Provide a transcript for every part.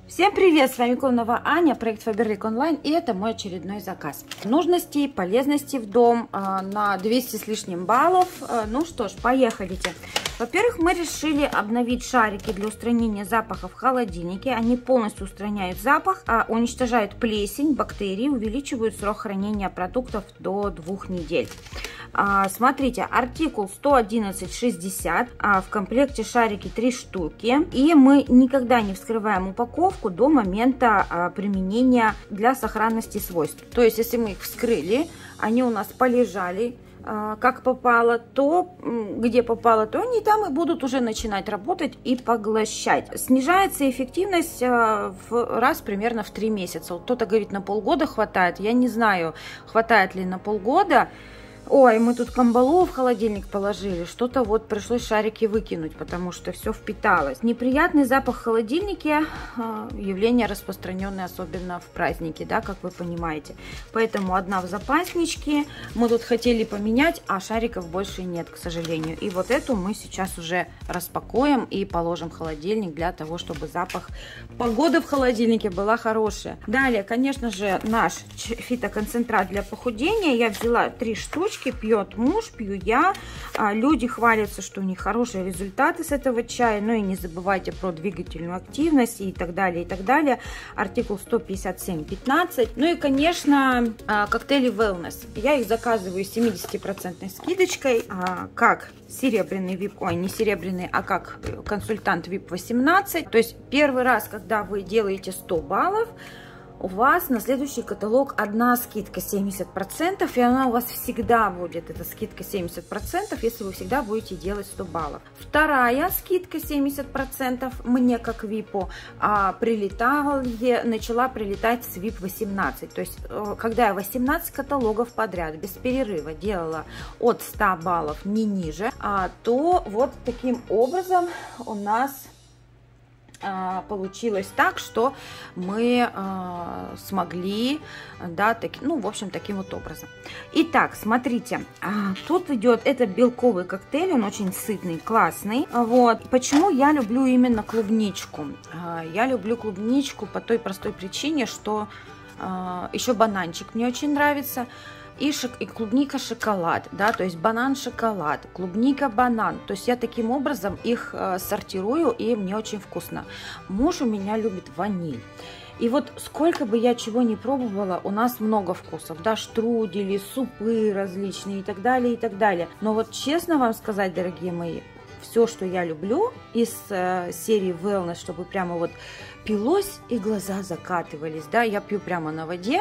Всем привет! С вами Конова Аня, проект Faberlic Online, и это мой очередной заказ. Нужности, полезности в дом на 200 с лишним баллов. Ну что ж, поехали. Во-первых, мы решили обновить шарики для устранения запаха в холодильнике. Они полностью устраняют запах, уничтожают плесень, бактерии, увеличивают срок хранения продуктов до 2 недель. Смотрите, артикул 111,60, в комплекте шарики 3 штуки, и мы никогда не вскрываем упаковку до момента применения для сохранности свойств. То есть, если мы их вскрыли, они у нас полежали, как попало, то где попало, то они там и будут уже начинать работать и поглощать. Снижается эффективность раз примерно в 3 месяца. Вот кто-то говорит, на полгода хватает. Я не знаю, хватает ли на полгода. Ой, мы тут камбалу в холодильник положили, что-то вот пришлось шарики выкинуть, потому что все впиталось. Неприятный запах в холодильнике, явление распространенное, особенно в праздники, да, как вы понимаете. Поэтому одна в запасничке, мы тут хотели поменять, а шариков больше нет, к сожалению. И вот эту мы сейчас уже распакуем и положим в холодильник для того, чтобы погода в холодильнике была хорошая. Далее, конечно же, наш фитоконцентрат для похудения. Я взяла 3 штучки. Пьет муж, пью я. Люди хвалятся, что у них хорошие результаты с этого чая. Ну и не забывайте про двигательную активность и так далее, и так далее. Артикул 157.15. Ну и, конечно, коктейли Wellness. Я их заказываю с 70% скидочкой, как серебряный VIP, ой, не серебряный, а как консультант VIP 18. То есть первый раз, когда вы делаете 100 баллов, у вас на следующий каталог одна скидка 70%, и она у вас всегда будет, эта скидка 70%, если вы всегда будете делать 100 баллов. Вторая скидка 70% мне как VIP начала прилетать с VIP 18. То есть, когда я 18 каталогов подряд без перерыва делала от 100 баллов не ниже, то вот таким образом у нас получилось так, что мы смогли, да, в общем, таким вот образом. Итак, смотрите, тут идет, это белковый коктейль, он очень сытный, классный. Вот. Почему я люблю именно клубничку? Я люблю клубничку по той простой причине, что еще бананчик мне очень нравится. И клубника шоколад, да, то есть банан шоколад, клубника банан, то есть я таким образом их сортирую, и мне очень вкусно. Муж у меня любит ваниль. И вот сколько бы я чего не пробовала, у нас много вкусов, да, штрудели, супы различные и так далее, и так далее. Но вот честно вам сказать, дорогие мои, все, что я люблю из серии Wellness, чтобы прямо вот пилось и глаза закатывались, да, я пью прямо на воде.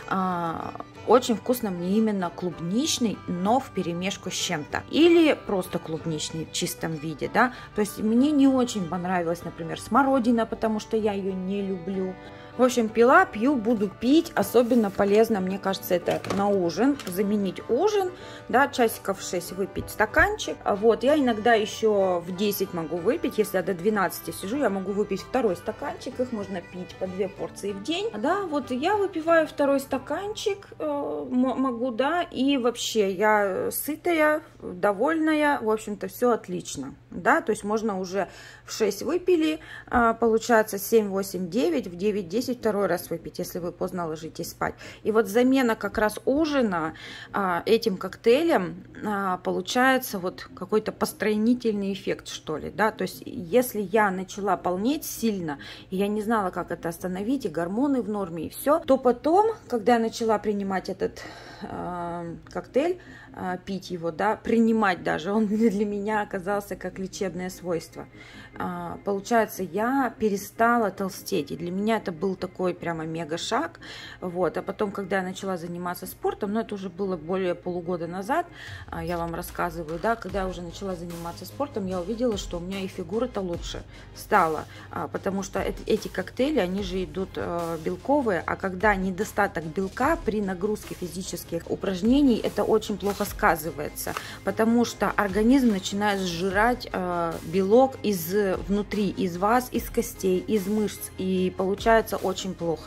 Очень вкусно мне именно клубничный, но вперемешку с чем-то. Или просто клубничный в чистом виде, да. То есть мне не очень понравилась, например, смородина, потому что я ее не люблю. В общем, пью, буду пить. Особенно полезно, мне кажется, это на ужин. Заменить ужин, да, часиков 6 выпить стаканчик. Вот, я иногда еще в 10 могу выпить. Если я до 12 сижу, я могу выпить второй стаканчик. Их можно пить по 2 порции в день. Да, вот я выпиваю второй стаканчик, могу, да. И вообще, я сытая, довольная. В общем-то, все отлично. Да, то есть можно уже в 6 выпили, получается 7, 8, 9, в 9, 10 второй раз выпить, если вы поздно ложитесь спать. И вот замена как раз ужина этим коктейлем получается вот какой-то постройнительный эффект, что ли, да, то есть если я начала полнеть сильно, и я не знала, как это остановить, и гормоны в норме, и все, то потом, когда я начала принимать этот коктейль, пить его, да, принимать даже, он для меня оказался как лечебное свойство. Получается, я перестала толстеть, и для меня это был такой прямо мега шаг. Вот. А потом, когда я начала заниматься спортом, это уже было более полугода назад, я вам рассказываю, да, когда я уже начала заниматься спортом, я увидела, что у меня и фигура-то лучше стала, потому что эти коктейли, они же идут белковые, а когда недостаток белка при нагрузке физических упражнений, это очень плохо сказывается, потому что организм начинает сжирать белок внутри, из вас, из костей, из мышц, и получается очень плохо.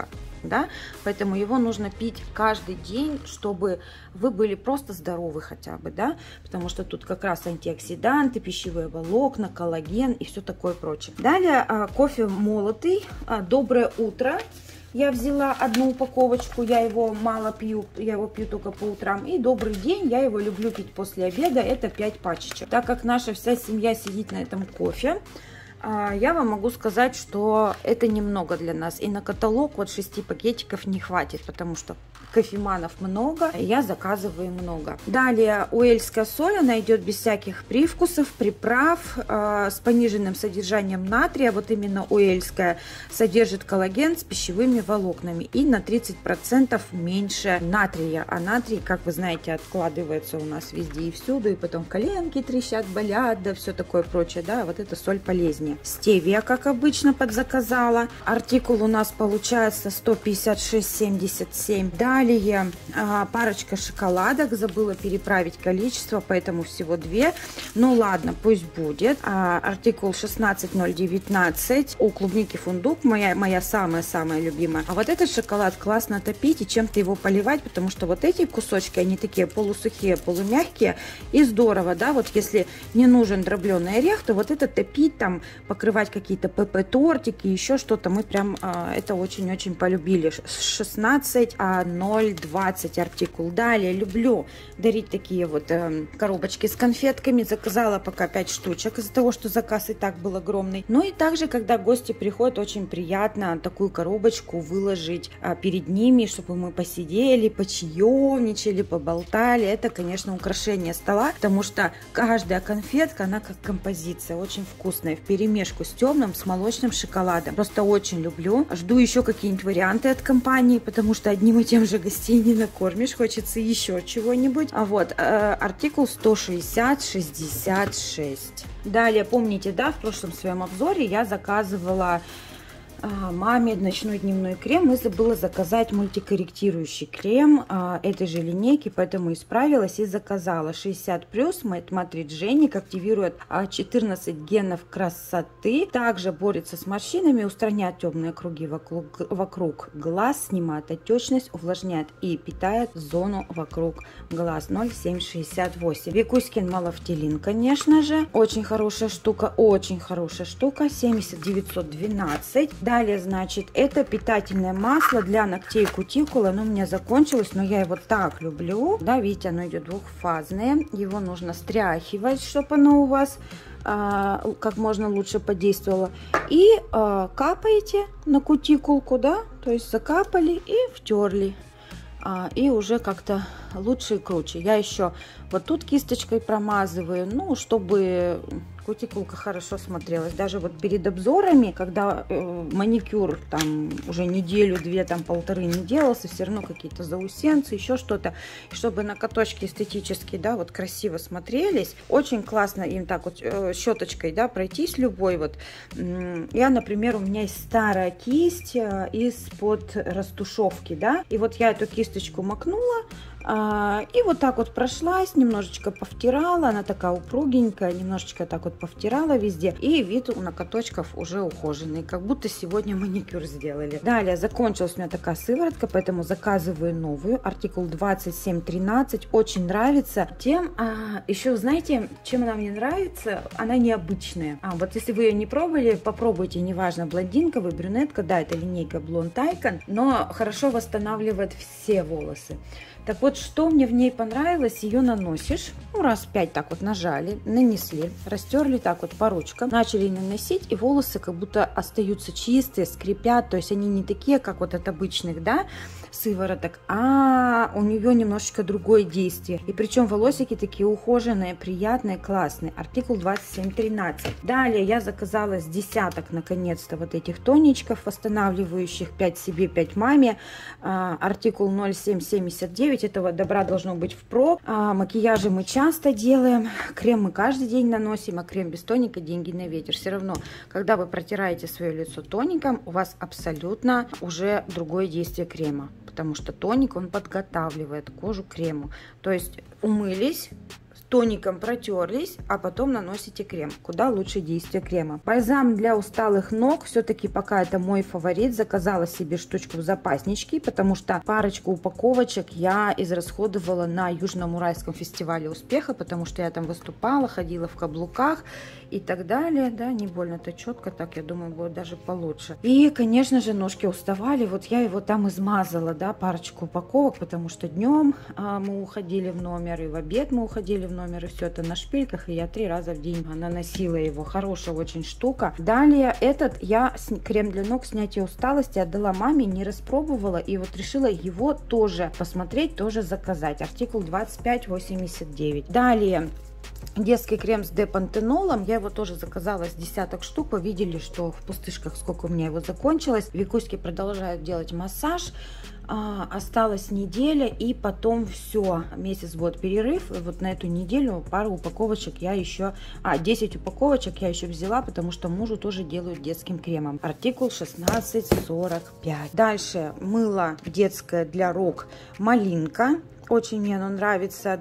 да, поэтому его нужно пить каждый день, чтобы вы были просто здоровы хотя бы, да, потому что тут как раз антиоксиданты, пищевые волокна, коллаген и все такое прочее. Далее кофе молотый, доброе утро. Я взяла одну упаковочку, я его мало пью, я его пью только по утрам. И добрый день, я его люблю пить после обеда, это 5 пачечек. Так как наша вся семья сидит на этом кофе, я вам могу сказать, что это немного для нас. И на каталог вот 6 пакетиков не хватит, потому что кофеманов много, я заказываю много. Далее уэльская соль, она идет без всяких привкусов, приправ, с пониженным содержанием натрия. Вот именно уэльская содержит коллаген с пищевыми волокнами и на 30% меньше натрия. А натрий, как вы знаете, откладывается у нас везде и всюду, и потом коленки трещат, болят, да, все такое прочее, да, вот эта соль полезнее. Стевия, как обычно, подзаказала. Артикул у нас получается 156,77. Далее парочка шоколадок, забыла переправить количество, поэтому всего 2. Ну ладно, пусть будет. Артикул 16,019. У клубники фундук, моя самая-самая любимая. А вот этот шоколад классно топить и чем-то его поливать, потому что вот эти кусочки, они такие полусухие, полумягкие и здорово, да, вот если не нужен дробленый орех, то вот это топить, там, покрывать какие-то ПП-тортики, еще что-то, мы прям это очень-очень полюбили. 16,020 артикул. Далее люблю дарить такие вот коробочки с конфетками. Заказала пока 5 штучек из-за того, что заказ и так был огромный. Ну и также, когда гости приходят, очень приятно такую коробочку выложить перед ними, чтобы мы посидели, почаевничали, поболтали. Это, конечно, украшение стола, потому что каждая конфетка, она как композиция, очень вкусная, вперемешку с темным, с молочным шоколадом. Просто очень люблю. Жду еще какие-нибудь варианты от компании, потому что одним и тем же гостей не накормишь, хочется еще чего-нибудь. А вот артикул 160,66. Далее, помните, да, в прошлом своем обзоре я заказывала маме ночной дневной крем и забыла заказать мультикорректирующий крем этой же линейки, поэтому исправилась и заказала. 60+, Matte Genic, активирует 14 генов красоты, также борется с морщинами, устраняет темные круги вокруг глаз, снимает отечность, увлажняет и питает зону вокруг глаз. 0,768. Викуськин Малофтилин, конечно же, очень хорошая штука, 70912. Далее, значит, это питательное масло для ногтей и кутикулы. Оно у меня закончилось, но я его так люблю. Да, видите, оно идет двухфазное. Его нужно стряхивать, чтобы оно у вас как можно лучше подействовало. И капаете на кутикулку, да, то есть закапали и втерли. И уже как-то лучше и круче. Я еще вот тут кисточкой промазываю, ну, чтобы кутикулка хорошо смотрелась. Даже вот перед обзорами, когда маникюр там уже неделю-две, там полторы не делался, все равно какие-то заусенцы, еще что-то, чтобы ноготочки эстетически, да, вот красиво смотрелись. Очень классно им так вот щеточкой, да, пройтись любой вот. Я, например, у меня есть старая кисть из-под растушевки, да, и вот я эту кисточку макнула, и вот так вот прошлась, немножечко повтирала, она такая упругенькая, немножечко так вот повтирала везде, и вид у ноготочков уже ухоженный, как будто сегодня маникюр сделали. Далее закончилась у меня такая сыворотка, поэтому заказываю новую, артикул 2713, очень нравится. Тем, еще знаете, чем она мне нравится? Она необычная. Вот если вы ее не пробовали, попробуйте, неважно, блондинка вы, брюнетка, да, это линейка Blonde Icon, но хорошо восстанавливает все волосы. Так вот, что мне в ней понравилось, ее наносишь, ну, раз 5 так вот нажали, нанесли, растерли так вот по ручкам, начали наносить, и волосы как будто остаются чистые, скрипят, то есть они не такие, как вот от обычных, да, сывороток, а у нее немножечко другое действие. И причем волосики такие ухоженные, приятные, классные. Артикул 2713. Далее я заказала с десяток, наконец-то, вот этих тоничков, восстанавливающих 5 себе, 5 маме. Артикул 0779. Этого добра должно быть впрок. Макияжи мы часто делаем. Крем мы каждый день наносим, а крем без тоника деньги на ветер. Все равно, когда вы протираете свое лицо тоником, у вас абсолютно уже другое действие крема. Потому что тоник, он подготавливает кожу к крему. То есть умылись, тоником протерлись, а потом наносите крем. Куда лучше действие крема. Бальзам для усталых ног. Все-таки пока это мой фаворит. Заказала себе штучку в запасничке, потому что парочку упаковочек я израсходовала на Южно-Уральском фестивале успеха, потому что я там выступала, ходила в каблуках и так далее. Да, не больно-то четко, так я думаю, будет даже получше. И, конечно же, ножки уставали. Вот я его там измазала, да, парочку упаковок, потому что днем мы уходили в номер, и в обед мы уходили в номер, и все это на шпильках, и я 3 раза в день наносила его. Хорошая очень штука. Далее этот я крем для ног снятия усталости отдала маме, не распробовала, и вот решила его тоже посмотреть, тоже заказать. Артикул 2589. Далее детский крем с депантенолом. Я его тоже заказала с десяток штук. Вы видели, что в пустышках сколько у меня его закончилось. Викуськи продолжают делать массаж. Осталась неделя, и потом все, месяц будет перерыв. И вот на эту неделю пару упаковочек я еще, 10 упаковочек я еще взяла, потому что мужу тоже делают детским кремом. Артикул 1645. Дальше мыло детское для рук малинка. Очень мне оно нравится,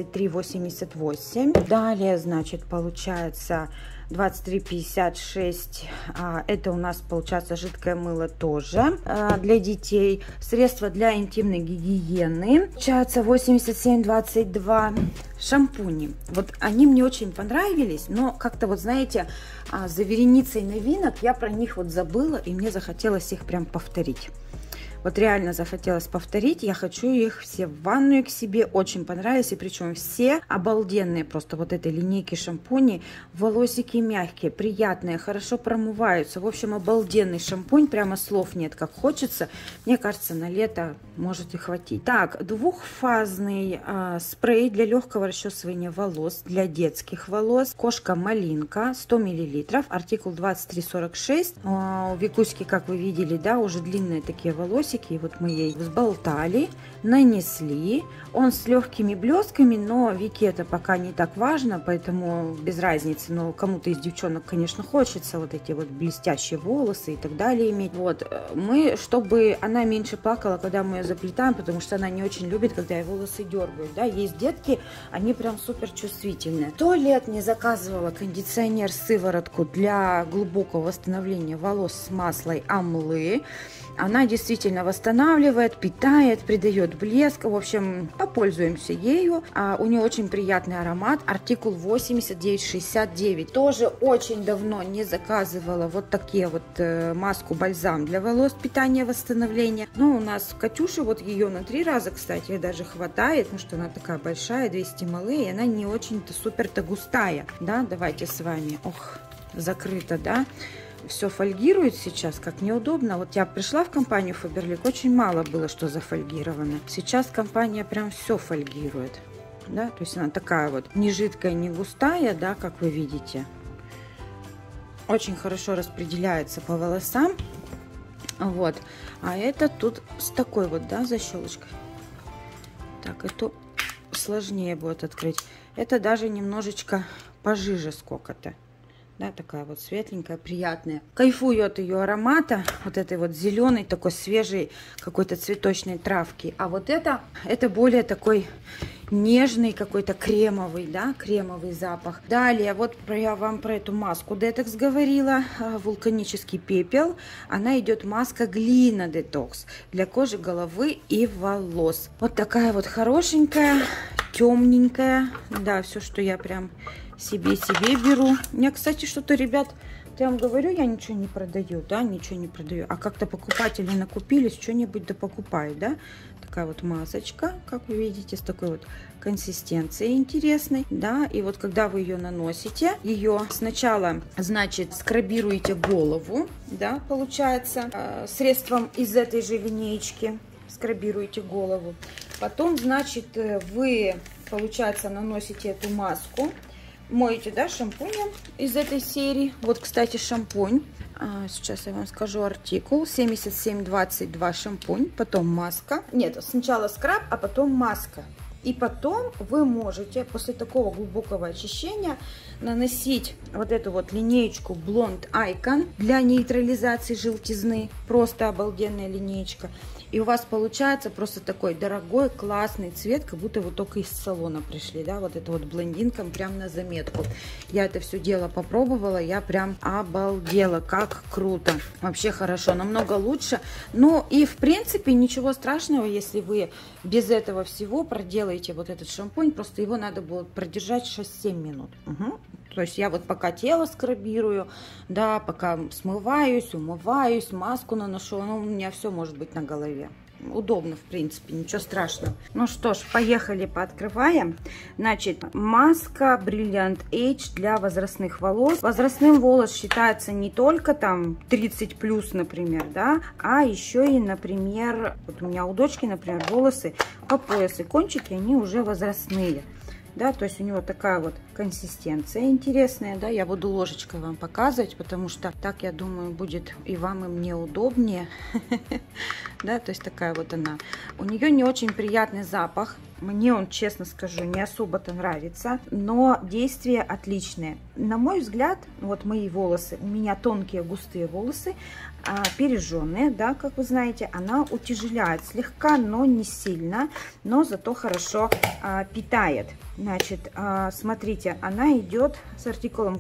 23,88. Далее, значит, получается 23,56. Это у нас получается жидкое мыло тоже для детей. Средства для интимной гигиены. Получается 87,22. Шампуни. Вот они мне очень понравились, но как-то вот, знаете, за вереницей новинок я про них вот забыла, и мне захотелось их прям повторить. Вот реально захотелось повторить. Я хочу их все в ванную к себе. Очень понравились. И причем все обалденные просто вот этой линейки шампуней. Волосики мягкие, приятные, хорошо промываются. В общем, обалденный шампунь. Прямо слов нет, как хочется. Мне кажется, на лето может и хватить. Так, двухфазный спрей для легкого расчесывания волос. Для детских волос. Кошка-малинка. 100 мл. Артикул 2346. У Викуськи, как вы видели, да, уже длинные такие волосы. И вот мы ей взболтали, нанесли. Он с легкими блесками, но Вике это пока не так важно, поэтому без разницы. Но кому-то из девчонок, конечно, хочется вот эти вот блестящие волосы и так далее иметь. Вот мы, чтобы она меньше плакала, когда мы ее заплетаем, потому что она не очень любит, когда ей волосы дергают. Да, есть детки, они прям супер чувствительные. 100 лет не заказывала кондиционер сыворотку для глубокого восстановления волос с маслой амлы. Она действительно восстанавливает, питает, придает блеск. В общем, попользуемся ею. У нее очень приятный аромат. Артикул 8969. Тоже очень давно не заказывала вот такие вот маску-бальзам для волос, питания, восстановления. Но у нас Катюша, вот ее на 3 раза, кстати, даже хватает, потому что она такая большая, 200 мл, и она не очень-то супер-то густая. Да, давайте с вами. Ох, закрыто, да. Все фольгирует сейчас, как неудобно. Вот я пришла в компанию Faberlic, очень мало было что зафольгировано. Сейчас компания прям все фольгирует. Да? То есть она такая вот не жидкая, не густая, да, как вы видите. Очень хорошо распределяется по волосам. Вот. А это тут с такой вот, да, защелочкой. Так, эту сложнее будет открыть. Это даже немножечко пожиже сколько-то. Да, такая вот светленькая, приятная. Кайфую от ее аромата, вот этой вот зеленой, такой свежей какой-то цветочной травки. А вот это более такой нежный, какой-то кремовый, да, кремовый запах. Далее, вот я вам про эту маску Детокс говорила, вулканический пепел. Она идет маска Глина Детокс для кожи, головы и волос. Вот такая вот хорошенькая, темненькая. Да, все, что я прям себе беру. У меня, кстати, что-то, ребят, я вам говорю, я ничего не продаю, да, ничего не продаю. А как-то покупатели накупились, что-нибудь да покупают, да. Такая вот масочка, как вы видите, с такой вот консистенцией интересной, да. И вот когда вы ее наносите, ее сначала, значит, скрабируете голову, да, получается, средством из этой же линеечки. Скрабируете голову. Потом, значит, вы, получается, наносите эту маску. Моете, да, шампунем из этой серии. Вот, кстати, шампунь. Сейчас я вам скажу артикул. 7722 шампунь, потом маска. Нет, сначала скраб, а потом маска. И потом вы можете после такого глубокого очищения наносить вот эту вот линеечку Blond Icon для нейтрализации желтизны. Просто обалденная линеечка. И у вас получается просто такой дорогой, классный цвет, как будто вы только из салона пришли, да, вот это вот блондинкам прям на заметку. Я это все дело попробовала, я прям обалдела, как круто. Вообще хорошо, намного лучше. Ну и в принципе ничего страшного, если вы без этого всего проделаете вот этот шампунь, просто его надо будет продержать 6-7 минут. Угу. То есть я вот пока тело скрабирую, да, пока смываюсь, умываюсь, маску наношу, ну, у меня все может быть на голове. Удобно, в принципе, ничего страшного. Ну что ж, поехали, пооткрываем. Значит, маска Brilliant Age для возрастных волос. Возрастным волос считается не только там 30 плюс, например, да, а еще и, например, вот у меня у дочки, например, волосы по пояс и кончики, они уже возрастные. Да, то есть у него такая вот консистенция интересная, да, я буду ложечкой вам показывать, потому что так, я думаю, будет и вам, и мне удобнее, да, то есть такая вот она. У нее не очень приятный запах, мне он, честно скажу, не особо-то нравится, но действие отличное. На мой взгляд, вот мои волосы, у меня тонкие густые волосы, пережженные, да, как вы знаете, она утяжеляет слегка, но не сильно, но зато хорошо питает. Значит, смотрите, она идет с артикулом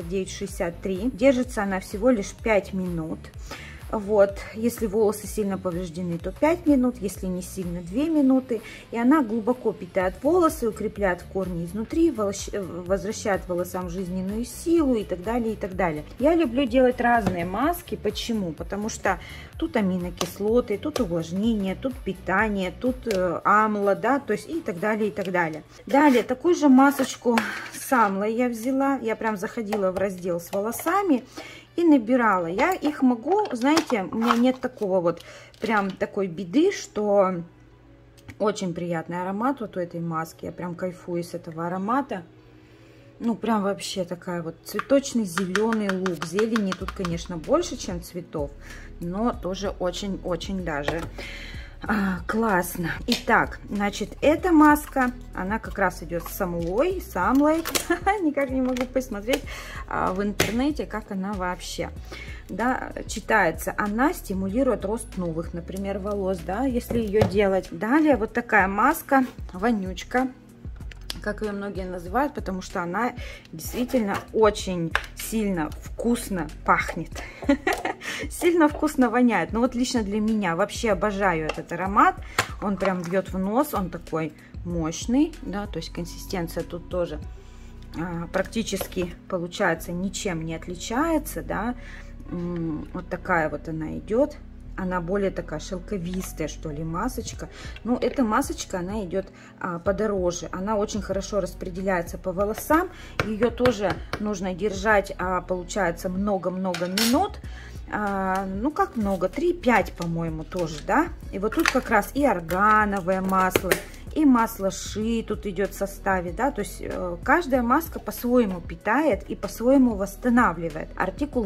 8963, держится она всего лишь 5 минут. Вот, если волосы сильно повреждены, то 5 минут, если не сильно 2 минуты. И она глубоко питает волосы, укрепляет корни изнутри, возвращает волосам жизненную силу и так далее, и так далее. Я люблю делать разные маски. Почему? Потому что тут аминокислоты, тут увлажнение, тут питание, тут амла, да, то есть и так далее, и так далее. Далее, такую же масочку с амлой я взяла. Я прям заходила в раздел с волосами и набирала. Я их могу, знаете, у меня нет такого вот прям такой беды, что очень приятный аромат вот у этой маски. Я прям кайфую с этого аромата. Ну, прям вообще такая вот цветочный зеленый лук. Зелени тут, конечно, больше, чем цветов, но тоже очень-очень даже классно. Итак, значит, эта маска, она как раз идет с амлой, никак не могу посмотреть в интернете, как она вообще, да, читается. Она стимулирует рост новых, например, волос, да, если ее делать. Далее вот такая маска, вонючка, как ее многие называют, потому что она действительно очень сильно вкусно пахнет. Сильно вкусно воняет. Но вот лично для меня вообще обожаю этот аромат. Он прям бьет в нос, он такой мощный, да, то есть консистенция тут тоже практически получается ничем не отличается, да. Вот такая вот она идет. Она более такая шелковистая, что ли, масочка. Но эта масочка, она идет подороже. Она очень хорошо распределяется по волосам. Ее тоже нужно держать, получается, много-много минут. Ну, как много? 3-5, по-моему, тоже, да? И вот тут как раз и органовое масло, и масло ши тут идет в составе, да, то есть каждая маска по-своему питает и по-своему восстанавливает. Артикул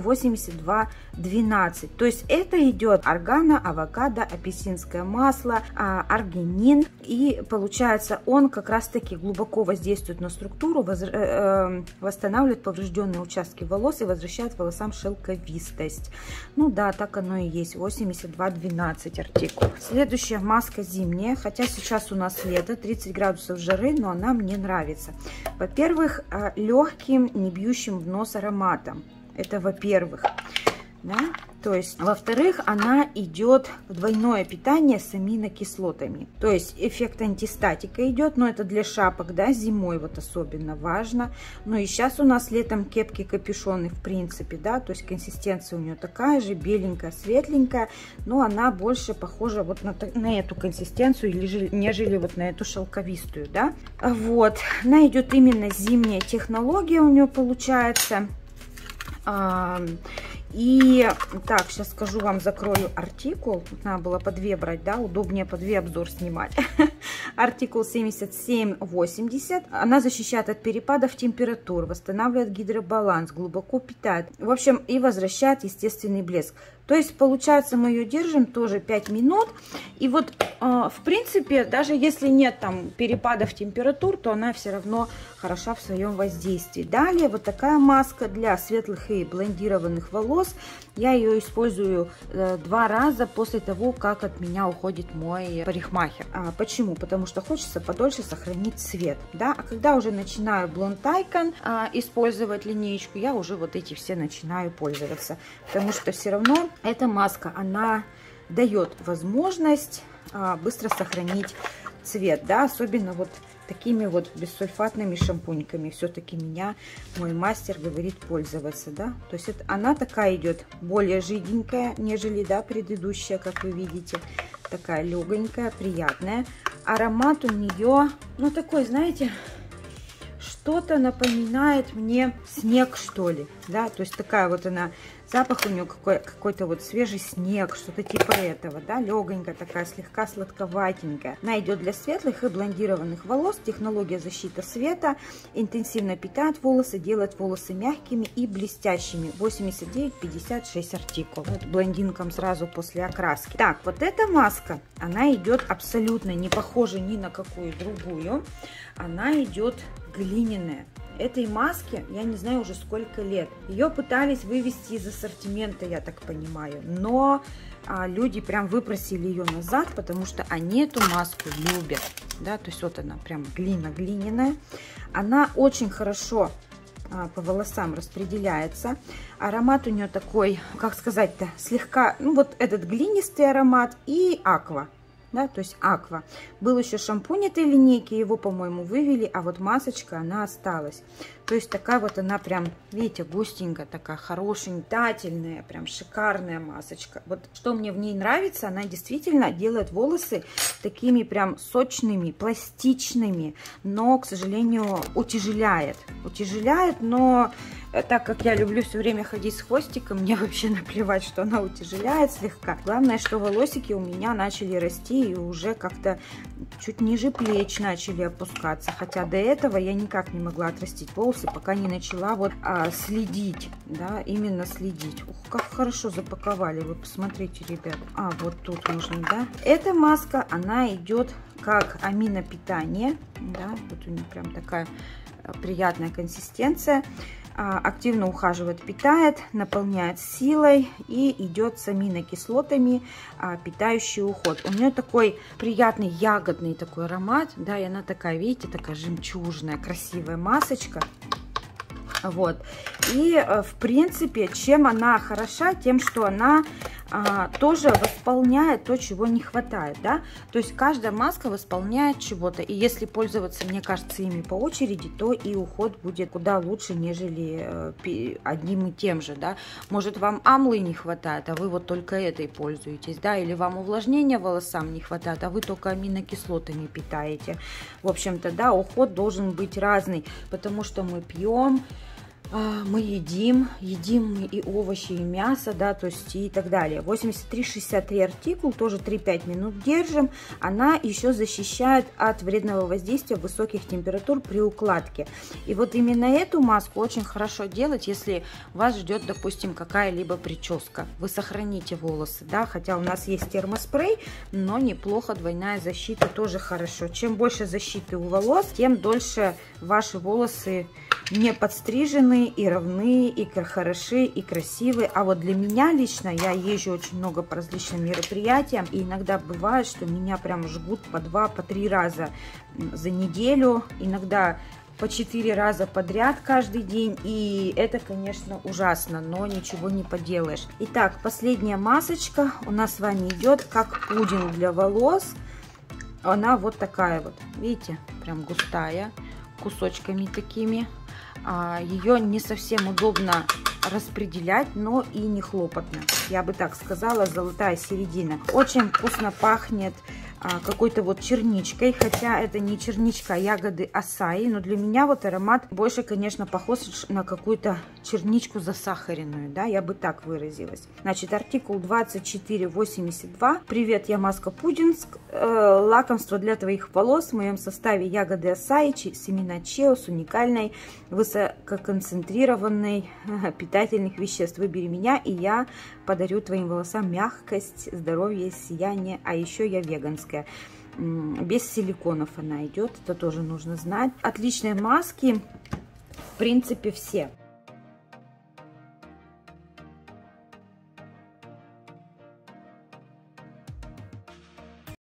8212, то есть это идет органа, авокадо, апельсинское масло, аргинин, и получается он как раз-таки глубоко воздействует на структуру, восстанавливает поврежденные участки волос и возвращает волосам шелковистость. Ну да, так оно и есть, 8212 артикул. Следующая маска зимняя, хотя сейчас у нас лето, 30 градусов жары, но она мне нравится. Во-первых, легким, не бьющим в нос ароматом. Это во-первых. Да? То есть, во-вторых, она идет в двойное питание с аминокислотами. То есть эффект антистатика идет, но это для шапок, да, зимой вот особенно важно. Ну и сейчас у нас летом кепки, капюшоны в принципе, да, то есть консистенция у нее такая же, беленькая, светленькая, но она больше похожа вот на эту консистенцию, нежели вот на эту шелковистую, да. Вот, она идет именно зимняя технология у нее получается. И так, сейчас скажу вам, закрою артикул. Тут надо было по 2 брать, да, удобнее по 2 обзор снимать. Артикул 7780. Она защищает от перепадов температур, восстанавливает гидробаланс, глубоко питает. В общем, и возвращает естественный блеск. То есть, получается, мы ее держим тоже 5 минут. И вот, в принципе, даже если нет там перепадов температур, то она все равно хороша в своем воздействии. Далее вот такая маска для светлых и блондированных волос. Я ее использую 2 раза после того, как от меня уходит мой парикмахер. Почему? Потому что хочется подольше сохранить цвет. Да? А когда уже начинаю Blond Icon использовать линеечку, я уже вот эти все начинаю пользоваться. Потому что все равно эта маска, она дает возможность быстро сохранить цвет. Да? Особенно вот такими вот бессульфатными шампуньками. Все-таки меня мой мастер говорит пользоваться, да. То есть она такая идет более жиденькая, нежели, да, предыдущая, как вы видите. Такая легонькая, приятная. Аромат у нее, ну, такой, знаете, что-то напоминает мне снег, что ли, да. То есть такая вот она, запах у нее какой-то вот свежий снег, что-то типа этого, да, легонькая такая, слегка сладковатенькая. Она идет для светлых и блондированных волос. Технология защиты света интенсивно питает волосы, делает волосы мягкими и блестящими. 89,56 артикул. Вот блондинкам сразу после окраски. Так, вот эта маска, она идет абсолютно не похожа ни на какую другую. Она идет глиняная. Этой маске, я не знаю уже сколько лет. Ее пытались вывести из ассортимента, я так понимаю. Но люди прям выпросили ее назад, потому что они эту маску любят. Да, то есть вот она прям глиняная. Она очень хорошо по волосам распределяется. Аромат у нее такой, как сказать-то, слегка, ну вот этот глинистый аромат и аква. Да, то есть аква. Был еще шампунь этой линейки, его, по-моему, вывели, а вот масочка, она осталась. То есть такая вот она прям, видите, густенькая, такая хорошая, питательная, прям шикарная масочка. Вот что мне в ней нравится, она действительно делает волосы такими прям сочными, пластичными, но, к сожалению, утяжеляет. Утяжеляет, но так как я люблю все время ходить с хвостиком, мне вообще наплевать, что она утяжеляет слегка. Главное, что волосики у меня начали расти и уже как-то чуть ниже плеч начали опускаться. Хотя до этого я никак не могла отрастить волосы, пока не начала вот следить, да, именно следить. Ух, как хорошо запаковали, вы посмотрите, ребят. Вот тут можно, да. Эта маска, она идет как аминопитание, да, вот у нее прям такая приятная консистенция. Активно ухаживает, питает, наполняет силой и идет с аминокислотами, питающий уход. У нее такой приятный ягодный такой аромат, да, и она такая, видите, такая жемчужная, красивая масочка. Вот. И, в принципе, чем она хороша? Тем, что она тоже восполняет то, чего не хватает, да. То есть каждая маска восполняет чего-то. И если пользоваться, мне кажется, ими по очереди, то и уход будет куда лучше, нежели одним и тем же, да. Может, вам амлы не хватает, а вы вот только этой пользуетесь, да. Или вам увлажнения волосам не хватает, а вы только аминокислотами питаете. В общем-то, да, уход должен быть разный, потому что мы пьем, мы едим мы и овощи, и мясо, да, то есть и так далее. 83,63 артикул, тоже 3-5 минут держим. Она еще защищает от вредного воздействия высоких температур при укладке. И вот именно эту маску очень хорошо делать, если вас ждет, допустим, какая-либо прическа. Вы сохраните волосы, да, хотя у нас есть термоспрей, но неплохо, двойная защита тоже хорошо. Чем больше защиты у волос, тем дольше ваши волосы не подстрижены и равны, и хороши, и красивые. А вот для меня лично, я езжу очень много по различным мероприятиям, и иногда бывает, что меня прям жгут по 2-3 раза за неделю, иногда по 4 раза подряд каждый день, и это, конечно, ужасно, но ничего не поделаешь. Итак, последняя масочка у нас с вами идет как пудинг для волос. Она вот такая вот, видите, прям густая, кусочками такими. Ее не совсем удобно распределять, но и не хлопотно. Я бы так сказала, золотая середина. Очень вкусно пахнет какой-то вот черничкой, хотя это не черничка, а ягоды асаи, но для меня вот аромат больше, конечно, похож на какую-то черничку засахаренную, да, я бы так выразилась. Значит, артикул 2482. Привет, я маска пудинг, лакомство для твоих волос. В моем составе ягоды асаи, семена чиа с уникальной высококонцентрированной питательной питательных веществ. Выбери меня, и я подарю твоим волосам мягкость, здоровье, сияние. А еще я веганская. Без силиконов она идет, это тоже нужно знать. Отличные маски, в принципе, все.